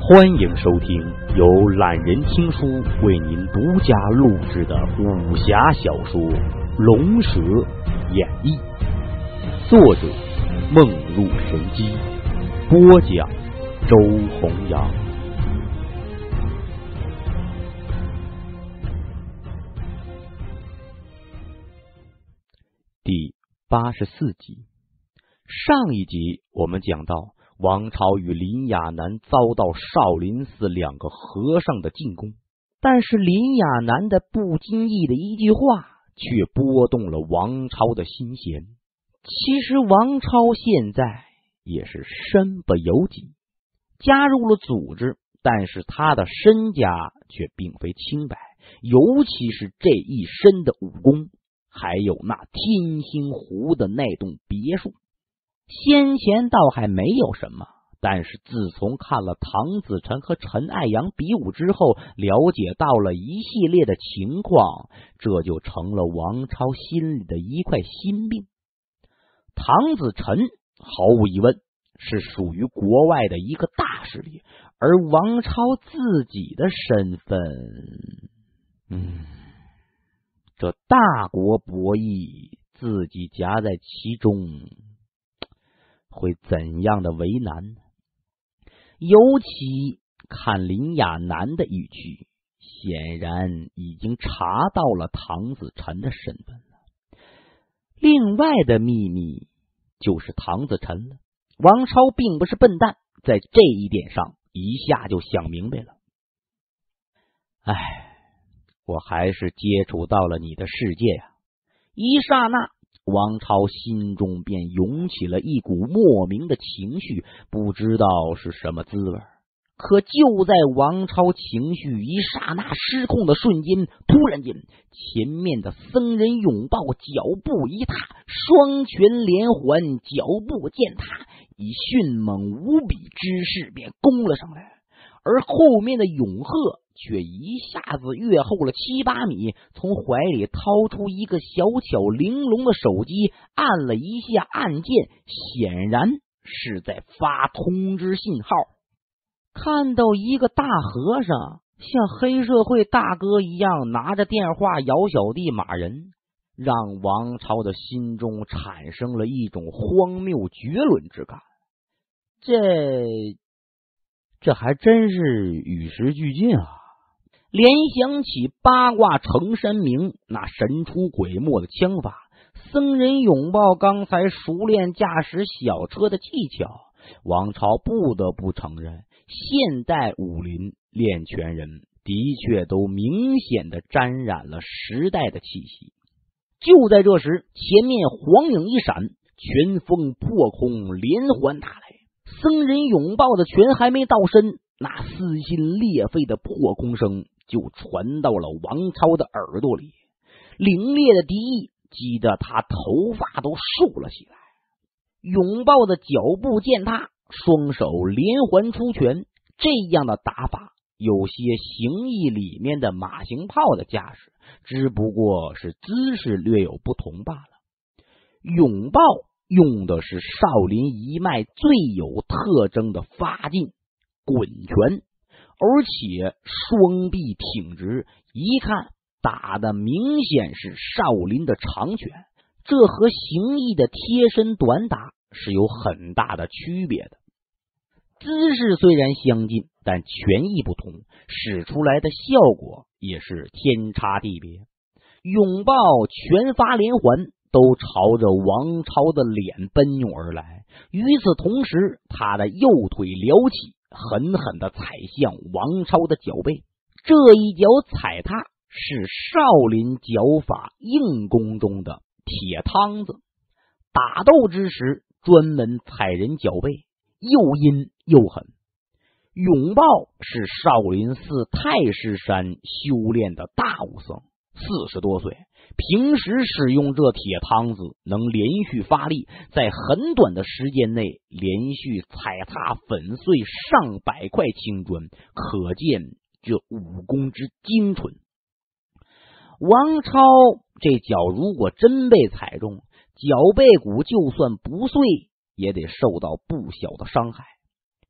欢迎收听由懒人听书为您独家录制的武侠小说《龙蛇演义》，作者梦入神机，播讲周弘阳。第84集。上一集我们讲到，王超与林亚南遭到少林寺两个和尚的进攻，但是林亚南的不经意的一句话却拨动了王超的心弦。其实王超现在也是身不由己，加入了组织，但是他的身家却并非清白，尤其是这一身的武功，还有那天星湖的那栋别墅。先前倒还没有什么，但是自从看了唐子晨和陈爱阳比武之后，了解到了一系列的情况，这就成了王超心里的一块心病。唐子晨毫无疑问是属于国外的一个大势力，而王超自己的身份，这大国博弈，自己夹在其中会怎样的为难呢？尤其看林亚南的语气，显然已经查到了唐子晨的身份了。另外的秘密就是唐子晨了。王超并不是笨蛋，在这一点上一下就想明白了。我还是接触到了你的世界呀！一刹那，王超心中便涌起了一股莫名的情绪，不知道是什么滋味。可就在王超情绪一刹那失控的瞬间，突然间，前面的僧人拥抱脚步一踏，双拳连环，脚步践踏，以迅猛无比之势便攻了上来。而后面的永鹤却一下子跃后了7、8米，从怀里掏出一个小巧玲珑的手机，按了一下按键，显然是在发通知信号。看到一个大和尚像黑社会大哥一样拿着电话摇小弟骂人，让王超的心中产生了一种荒谬绝伦之感。这还真是与时俱进啊！联想起八卦成山明那神出鬼没的枪法，僧人拥抱刚才熟练驾驶小车的技巧，王超不得不承认，现代武林练拳人的确都明显的沾染了时代的气息。就在这时，前面黄影一闪，拳风破空，连环打来。僧人拥抱的拳还没到身，那撕心裂肺的破空声就传到了王超的耳朵里，凛冽的敌意激得他头发都竖了起来。拥抱的脚步践踏，双手连环出拳，这样的打法有些形意里面的马行炮的架势，只不过是姿势略有不同罢了。拥抱用的是少林一脉最有特征的发劲滚拳，而且双臂挺直，一看打的明显是少林的长拳，这和形意的贴身短打是有很大的区别的。姿势虽然相近，但拳意不同，使出来的效果也是天差地别。拥抱拳发连环，都朝着王超的脸奔涌而来。与此同时，他的右腿撩起，狠狠地踩向王超的脚背。这一脚踩踏是少林脚法硬功中的铁汤子，打斗之时专门踩人脚背，又阴又狠。拥抱是少林寺太师山修炼的大武僧，40多岁，平时使用这铁汤子能连续发力，在很短的时间内连续踩踏粉碎上百块青砖，可见这武功之精纯。王超这脚如果真被踩中，脚背骨就算不碎，也得受到不小的伤害。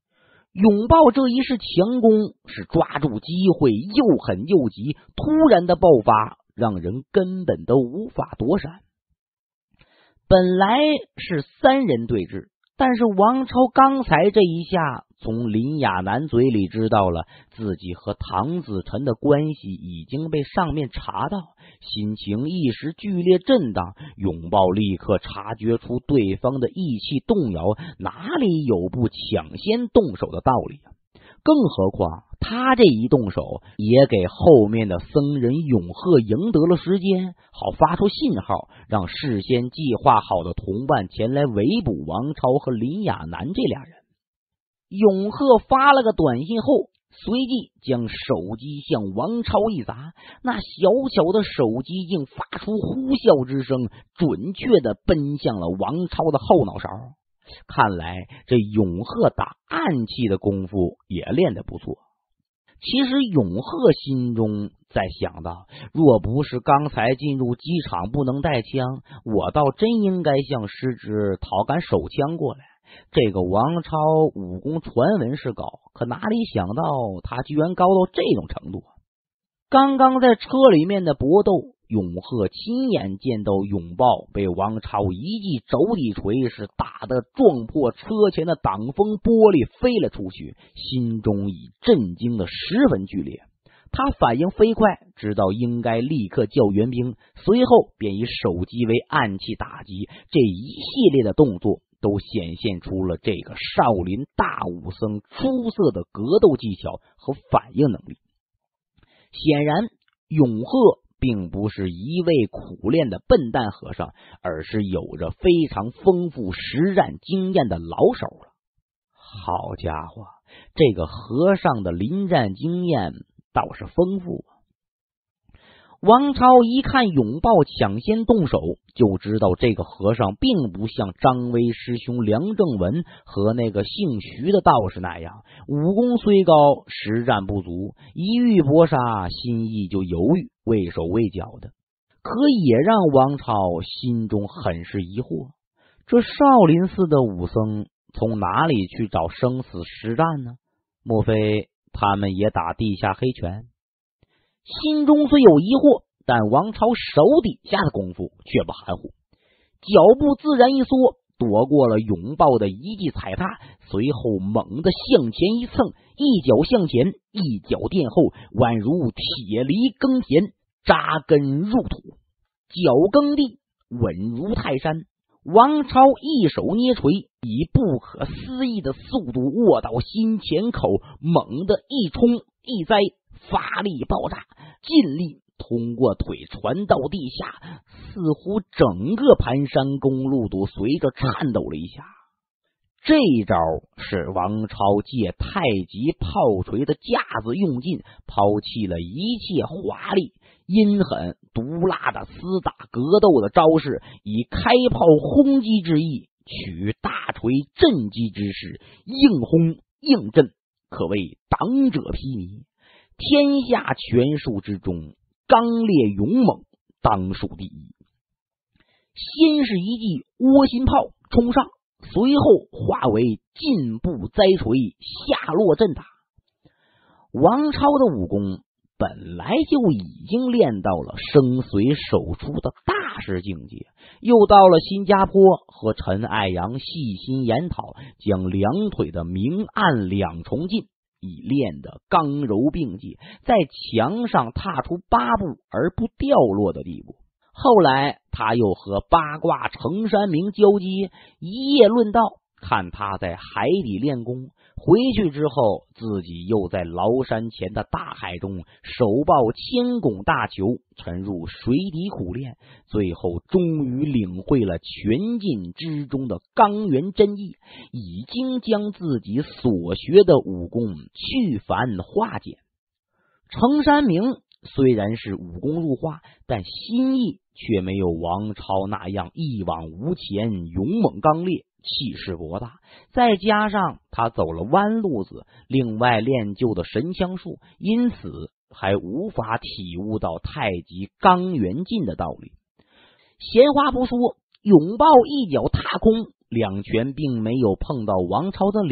永豹这一式强攻是抓住机会，又狠又急，突然的爆发让人根本都无法躲闪。本来是3人对峙，但是王超刚才这一下从林亚南嘴里知道了自己和唐子晨的关系已经被上面查到，心情一时剧烈震荡。永豹立刻察觉出对方的意气动摇，哪里有不抢先动手的道理啊？更何况他这一动手也给后面的僧人永鹤赢得了时间，好发出信号，让事先计划好的同伴前来围捕王超和林亚南这俩人。永鹤发了个短信后，随即将手机向王超一砸，那小小的手机竟发出呼啸之声，准确地奔向了王超的后脑勺。看来这永鹤打暗器的功夫也练得不错。其实永鹤心中在想到，若不是刚才进入机场不能带枪，我倒真应该向师侄讨杆手枪过来。这个王超武功传闻是高，可哪里想到他居然高到这种程度。刚刚在车里面的搏斗，永鹤亲眼见到永豹被王超一记肘底锤是打得撞破车前的挡风玻璃飞了出去，心中已震惊的十分剧烈。他反应飞快，知道应该立刻叫援兵，随后便以手机为暗器打击。这一系列的动作都显现出了这个少林大武僧出色的格斗技巧和反应能力。显然永鹤并不是一味苦练的笨蛋和尚，而是有着非常丰富实战经验的老手了。好家伙，这个和尚的临战经验倒是丰富啊。王超一看永豹抢先动手，就知道这个和尚并不像张威师兄梁正文和那个姓徐的道士那样，武功虽高，实战不足，一遇搏杀，心意就犹豫，畏手畏脚的。可也让王超心中很是疑惑，这少林寺的武僧从哪里去找生死实战呢？莫非他们也打地下黑拳？心中虽有疑惑，但王超手底下的功夫却不含糊，脚步自然一缩，躲过了永豹的一记踩踏，随后猛地向前一蹭，一脚向前，一脚垫后，宛如铁犁耕田，扎根入土，脚耕地，稳如泰山。王超一手捏锤，以不可思议的速度握到心前口，猛地一冲一栽，发力爆炸，尽力通过腿传到地下，似乎整个盘山公路都随着颤抖了一下。这招是王超借太极炮锤的架子用尽，抛弃了一切华丽阴狠毒辣的厮打格斗的招式，以开炮轰击之意取大锤震击之势，硬轰硬震，可谓挡者披靡。天下拳术之中，刚烈勇猛当属第一。先是一记窝心炮冲上，随后化为进步栽锤，下落阵打。王超的武功本来就已经练到了生随手出的大师境界，又到了新加坡和陈爱阳细心研讨，将两腿的明暗两重劲已练得刚柔并济，在墙上踏出8步而不掉落的地步。后来他又和八卦程山明交接，一夜论道，看他在海底练功。回去之后，自己又在崂山前的大海中手抱千拱大球，沉入水底苦练，最后终于领会了拳劲之中的刚元真意，已经将自己所学的武功去繁化简。程山明虽然是武功入化，但心意却没有王超那样一往无前，勇猛刚烈，气势博大。再加上他走了弯路子，另外练就的神枪术，因此还无法体悟到太极刚元劲的道理。闲话不说，永豹一脚踏空，两拳并没有碰到王超的脸，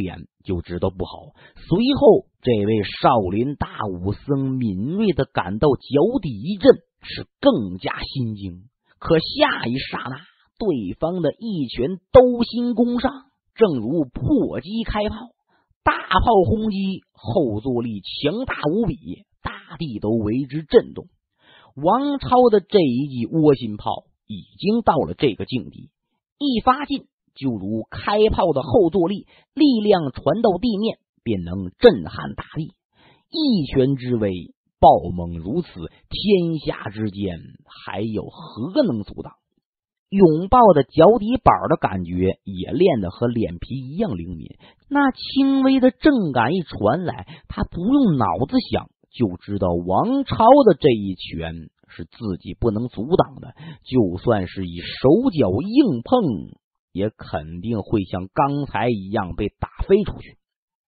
就知道不好。随后这位少林大武僧敏锐地感到脚底一震，是更加心惊。可下一刹那，对方的一拳兜心攻上，正如迫击开炮，大炮轰击，后坐力强大无比，大地都为之震动。王超的这一记窝心炮已经到了这个境地，一发进就如开炮的后坐力，力量传到地面便能震撼大地。一拳之威暴猛如此，天下之间还有何能阻挡？拥抱的脚底板的感觉也练得和脸皮一样灵敏，那轻微的震感一传来，他不用脑子想就知道王超的这一拳是自己不能阻挡的，就算是以手脚硬碰，也肯定会像刚才一样被打飞出去。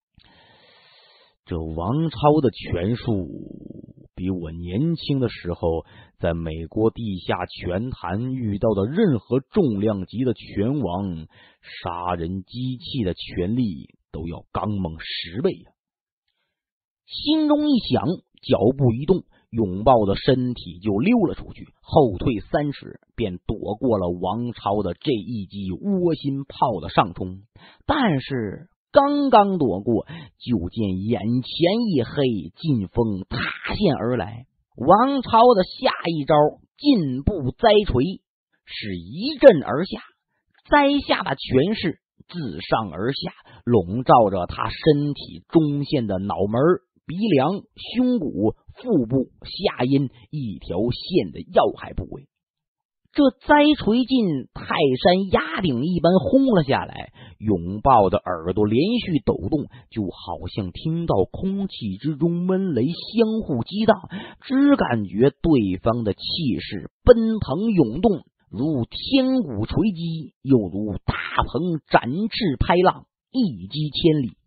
这王超的拳术比我年轻的时候在美国地下拳坛遇到的任何重量级的拳王杀人机器的拳力都要刚猛10倍呀！心中一想，脚步一动，拥抱的身体就溜了出去，后退3尺，便躲过了王超的这一记窝心炮的上冲。但是刚刚躲过，就见眼前一黑，劲风塌陷而来。王超的下一招进步栽锤，是一震而下，栽下的拳势自上而下，笼罩着他身体中线的脑门、鼻梁、胸骨、腹部、下阴一条线的要害部位。这栽锤进泰山压顶一般轰了下来，拥抱的耳朵连续抖动，就好像听到空气之中闷雷相互激荡，只感觉对方的气势奔腾涌动，如天鼓锤击，又如大鹏展翅拍浪，一击千里。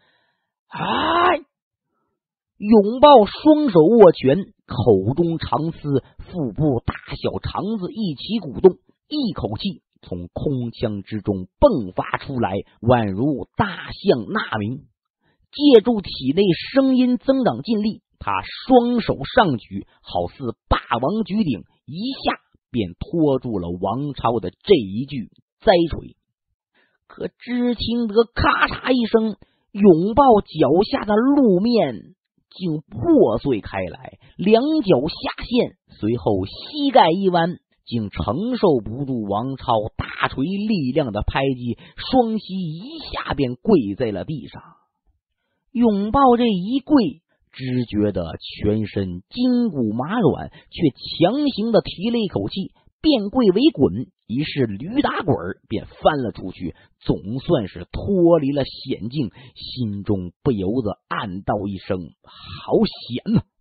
拥抱双手握拳，口中长嘶，腹部大小肠子一起鼓动，一口气从空腔之中迸发出来，宛如大象纳鸣。借助体内声音增长劲力，他双手上举，好似霸王举鼎，一下便拖住了王超的这一句栽锤。可只听得咔嚓一声，拥抱脚下的路面竟破碎开来，两脚下陷，随后膝盖一弯，竟承受不住王超大锤力量的拍击，双膝一下便跪在了地上。拥抱这一跪，只觉得全身筋骨麻软，却强行的提了一口气，变跪为滚，于是驴打滚便翻了出去，总算是脱离了险境，心中不由得暗道一声好险啊！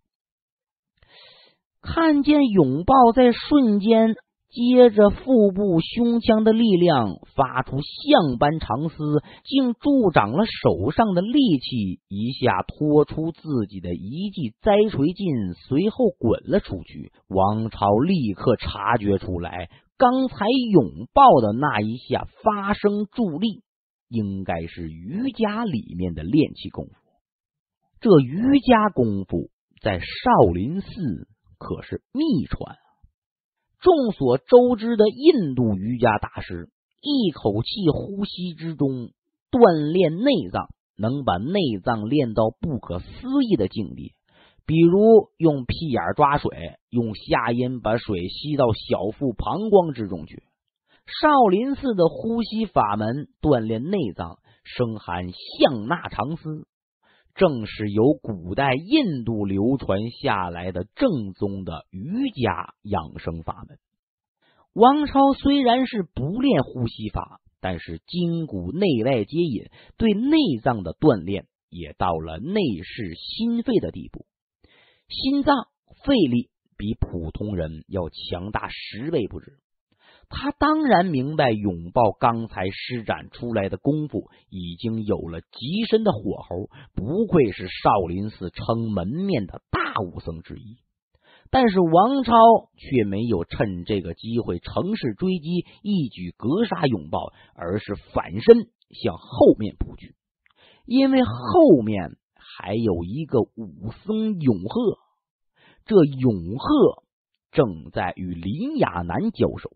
看见拥抱在瞬间接着腹部胸腔的力量发出象般长嘶，竟助长了手上的力气，一下拖出自己的一记栽锤劲，随后滚了出去。王超立刻察觉出来，刚才拥抱的那一下发生助力，应该是瑜伽里面的练气功夫。这瑜伽功夫在少林寺可是秘传。众所周知的印度瑜伽大师，一口气呼吸之中锻炼内脏，能把内脏练到不可思议的境地。比如用屁眼抓水，用下阴把水吸到小腹膀胱之中去。少林寺的呼吸法门锻炼内脏，生含象纳长嘶，正是由古代印度流传下来的正宗的瑜伽养生法门。王超虽然是不练呼吸法，但是筋骨内外皆引，对内脏的锻炼也到了内视心肺的地步。心脏肺力比普通人要强大10倍不止。他当然明白拥抱刚才施展出来的功夫已经有了极深的火候，不愧是少林寺撑门面的大武僧之一。但是王超却没有趁这个机会乘势追击，一举格杀拥抱，而是反身向后面扑去。 因为后面还有一个武僧永鹤，这永鹤正在与林亚南交手。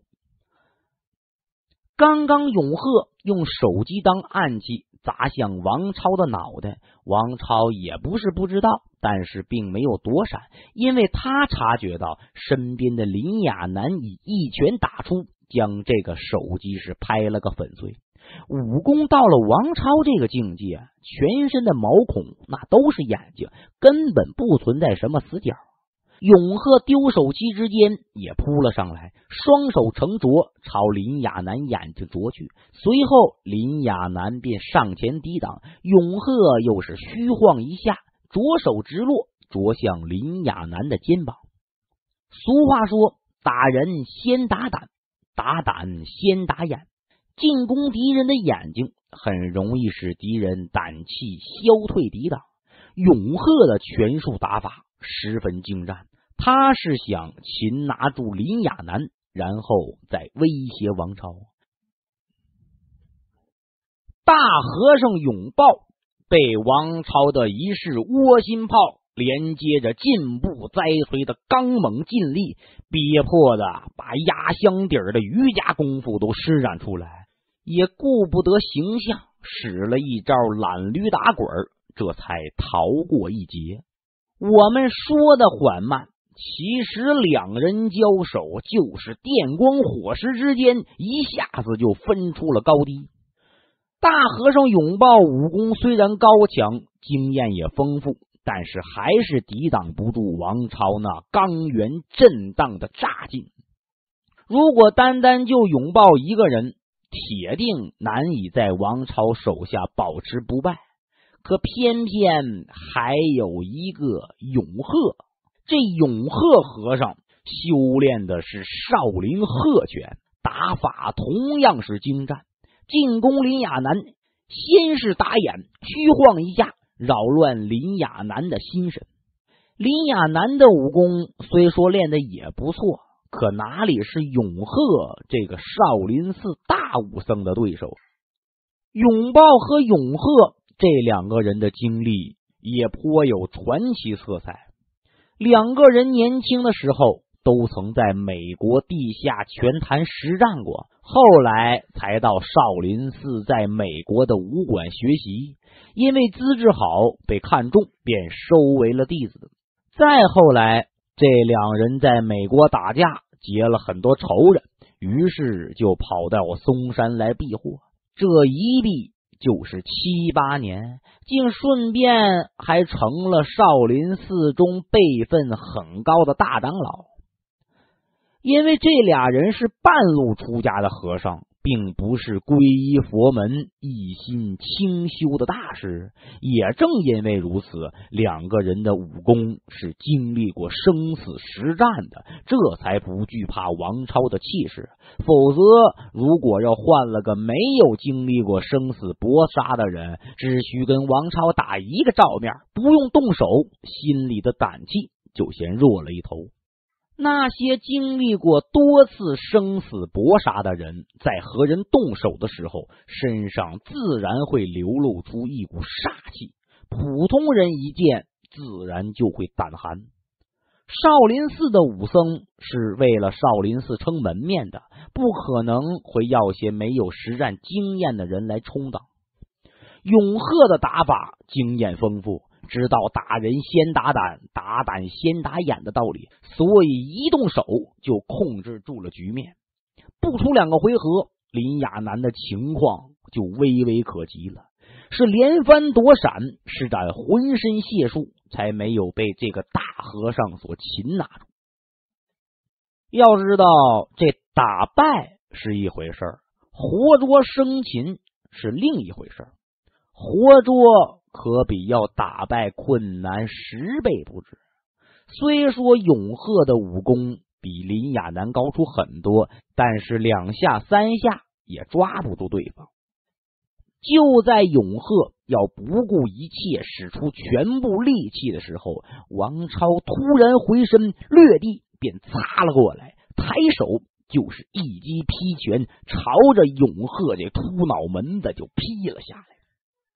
刚刚永鹤用手机当暗器砸向王超的脑袋，王超也不是不知道，但是并没有躲闪，因为他察觉到身边的林亚南以一拳打出，将这个手机是拍了个粉碎。武功到了王超这个境界，全身的毛孔那都是眼睛，根本不存在什么死角。永鹤丢手机之间也扑了上来，双手成镯朝林亚南眼睛啄去，随后林亚南便上前抵挡，永鹤又是虚晃一下，着手直落，啄向林亚南的肩膀。俗话说，打人先打胆，打胆先打眼。进攻敌人的眼睛很容易使敌人胆气消退抵挡。永鹤的拳术打法十分精湛，他是想擒拿住林亚南，然后再威胁王超。大和尚永豹被王超的一式窝心炮连接着进步栽推的刚猛劲力，憋迫的把压箱底儿的瑜伽功夫都施展出来，也顾不得形象，使了一招懒驴打滚，这才逃过一劫。我们说的缓慢，其实两人交手就是电光火石之间，一下子就分出了高低。大和尚永豹武功虽然高强，经验也丰富，但是还是抵挡不住王超那刚元震荡的炸劲。如果单单就永豹一个人，铁定难以在王超手下保持不败，可偏偏还有一个永鹤。这永鹤和尚修炼的是少林鹤拳，打法同样是精湛。进攻林亚南，先是打眼，虚晃一下，扰乱林亚南的心神。林亚南的武功虽说练得也不错，可哪里是永鹤这个少林寺大武僧的对手？永豹和永鹤这两个人的经历也颇有传奇色彩。两个人年轻的时候都曾在美国地下拳坛实战过，后来才到少林寺在美国的武馆学习，因为资质好被看中，便收为了弟子。再后来这两人在美国打架，结了很多仇人，于是就跑到嵩山来避祸。这一避就是7、8年，竟顺便还成了少林寺中辈分很高的大长老。因为这俩人是半路出家的和尚，并不是皈依佛门一心清修的大师，也正因为如此，两个人的武功是经历过生死实战的，这才不惧怕王超的气势。否则如果要换了个没有经历过生死搏杀的人，只需跟王超打一个照面，不用动手，心里的胆气就先弱了一头。那些经历过多次生死搏杀的人，在和人动手的时候，身上自然会流露出一股煞气，普通人一见自然就会胆寒。少林寺的武僧是为了少林寺撑门面的，不可能会要些没有实战经验的人来充当。永鹤的打法经验丰富，知道打人先打胆，打胆先打眼的道理，所以一动手就控制住了局面。不出2个回合，林亚南的情况就微微可及了，是连番躲闪，施展浑身解数，才没有被这个大和尚所擒拿住。要知道，这打败是一回事儿，活捉生擒是另一回事儿。活捉可比要打败困难10倍不止。虽说永鹤的武功比林亚南高出很多，但是2下3下也抓不住对方。就在永鹤要不顾一切使出全部力气的时候，王超突然回身掠地便擦了过来，抬手就是一击劈拳，朝着永鹤这秃脑门子就劈了下来。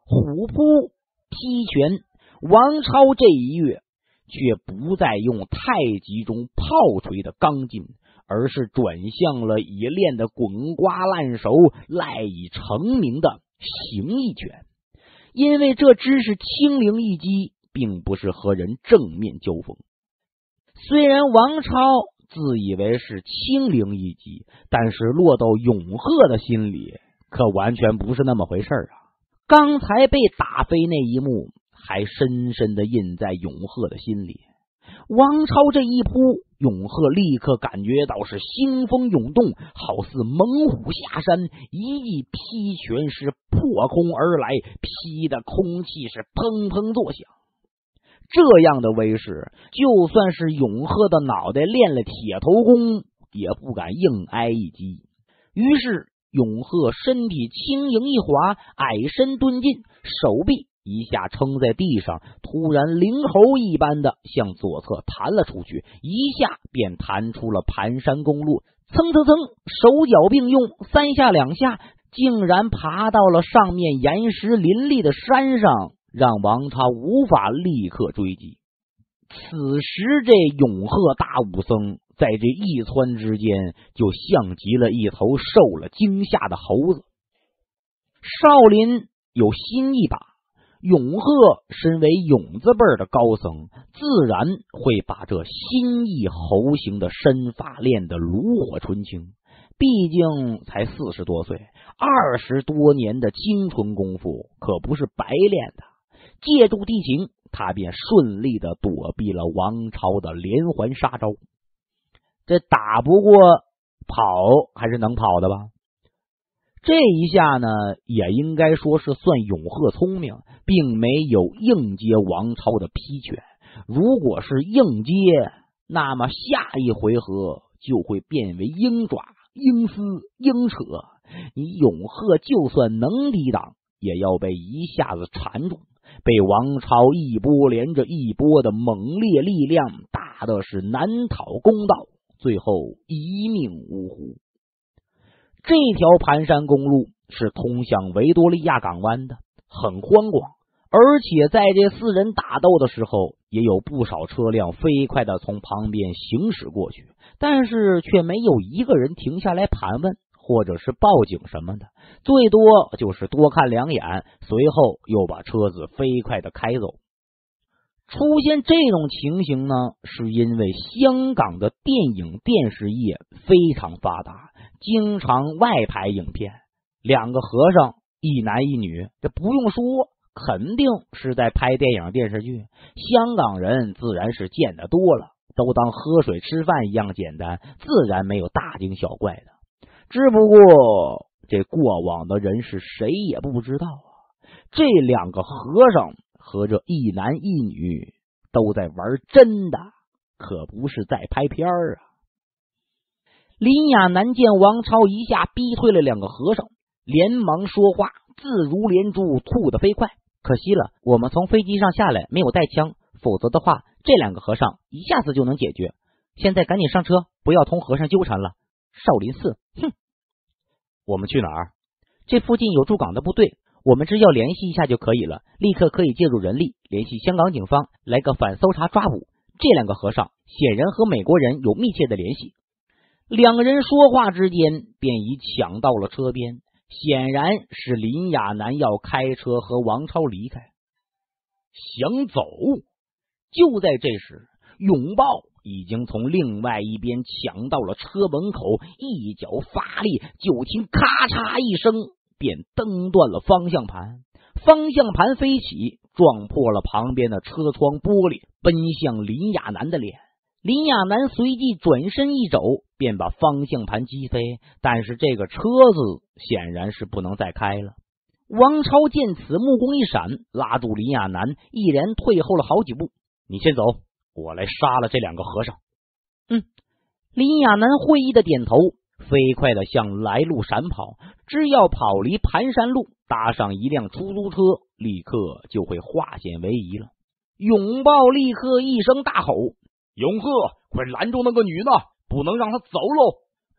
虎扑劈拳，王超这一跃却不再用太极中炮锤的刚劲，而是转向了以练得滚瓜烂熟赖以成名的形意拳。因为这只是轻灵一击，并不是和人正面交锋。虽然王超自以为是轻灵一击，但是落到永鹤的心里可完全不是那么回事啊！刚才被打飞那一幕还深深地印在永鹤的心里。王超这一扑，永鹤立刻感觉到是腥风涌动，好似猛虎下山，一记劈拳是破空而来，劈的空气是砰砰作响。这样的威势，就算是永鹤的脑袋练了铁头功，也不敢硬挨一击。于是永鹤身体轻盈一滑，矮身蹲进，手臂一下撑在地上，突然灵猴一般的向左侧弹了出去，一下便弹出了盘山公路，蹭蹭蹭，手脚并用，3下2下，竟然爬到了上面岩石林立的山上，让王超无法立刻追击。此时这永鹤大武僧在这一窜之间，就像极了一头受了惊吓的猴子。少林有新一把，永鹤身为永字辈的高僧，自然会把这新意猴形的身法练得炉火纯青。毕竟才40多岁，20多年的精纯功夫可不是白练的。借助地形，他便顺利的躲避了王超的连环杀招。这打不过跑还是能跑的吧？这一下呢，也应该说是算永鹤聪明，并没有硬接王超的劈拳。如果是硬接，那么下一回合就会变为鹰爪、鹰丝、鹰扯。你永鹤就算能抵挡，也要被一下子缠住，被王超一波连着一波的猛烈力量打的是难讨公道，最后一命呜呼。这条盘山公路是通向维多利亚港湾的，很宽广，而且在这4人打斗的时候，也有不少车辆飞快的从旁边行驶过去，但是却没有一个人停下来盘问或者是报警什么的，最多就是多看2眼，随后又把车子飞快的开走。出现这种情形呢，是因为香港的电影电视业非常发达，经常外拍影片，2个和尚1男1女，这不用说，肯定是在拍电影电视剧。香港人自然是见得多了，都当喝水吃饭一样简单，自然没有大惊小怪的。只不过这过往的人是谁也不知道啊，这2个和尚和这1男1女都在玩真的，可不是在拍片啊。林亚南见王超一下逼退了2个和尚，连忙说话，自如连珠，吐得飞快。可惜了，我们从飞机上下来没有带枪，否则的话这2个和尚一下子就能解决。现在赶紧上车，不要同和尚纠缠了。少林寺，哼！我们去哪儿？这附近有驻港的部队，我们只要联系一下就可以了，立刻可以介入人力，联系香港警方来个反搜查抓捕。这2个和尚显然和美国人有密切的联系。2个人说话之间便已抢到了车边，显然是林亚南要开车和王超离开。想走？就在这时，永豹已经从另外一边抢到了车门口，一脚发力，就听咔嚓一声，便蹬断了方向盘，方向盘飞起，撞破了旁边的车窗玻璃，奔向林亚南的脸。林亚南随即转身一肘，便把方向盘击飞，但是这个车子显然是不能再开了。王超见此，目光一闪，拉住林亚南，一连退后了好几步。你先走，我来杀了这2个和尚。林亚南会意的点头，飞快的向来路闪跑，只要跑离盘山路，搭上一辆出租车，立刻就会化险为夷了。永豹立刻一声大吼：永鹤，快拦住那个女的，不能让她走喽！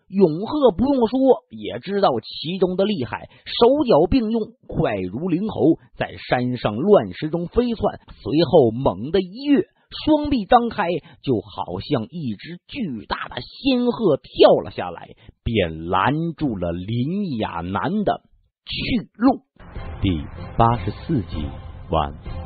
永鹤不用说，也知道其中的厉害，手脚并用，快如灵猴，在山上乱石中飞窜，随后猛地一跃，双臂张开，就好像一只巨大的仙鹤跳了下来，便拦住了林亚南的去路。 第84集完。